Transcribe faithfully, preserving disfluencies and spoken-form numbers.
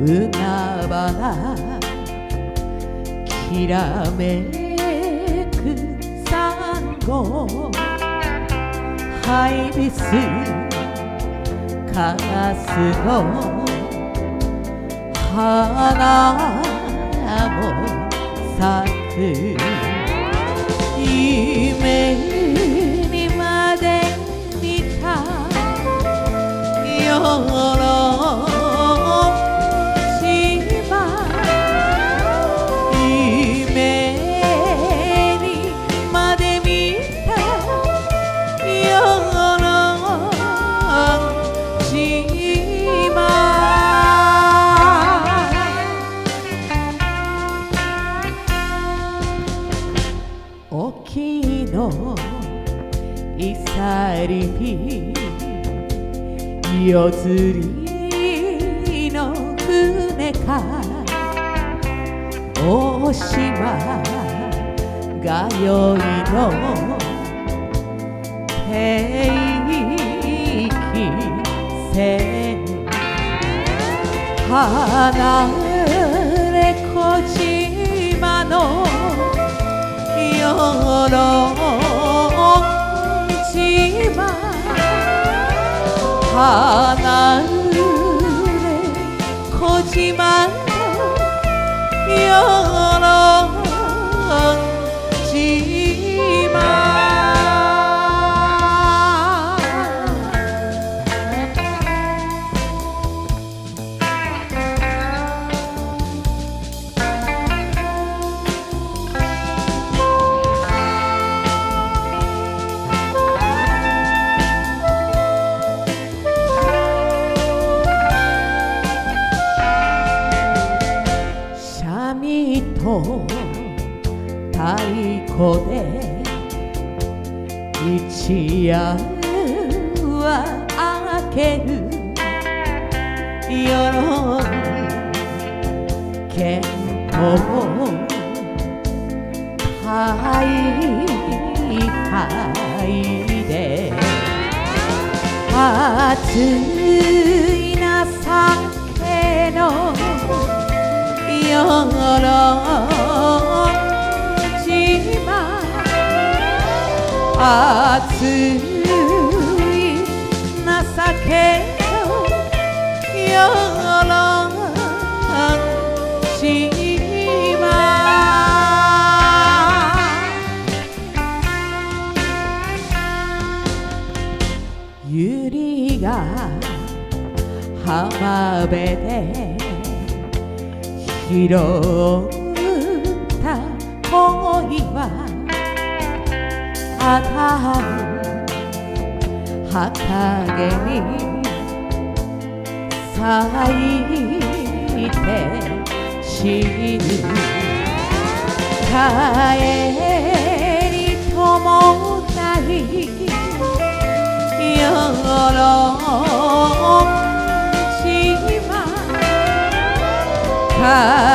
海原きらめくサンゴハイビスカラスの花も咲く夢にまで見た夜沖のいさりび夜釣りの船か大島がよいの定期船離れ小島のよろ島離れ小島のよろ島と太鼓で一夜は明ける夜剣をはいはいで熱い情けのよろ島熱い情けのよろ島百合が浜辺で拾った恋はただ畑に咲いて死ぬ帰りともない夜島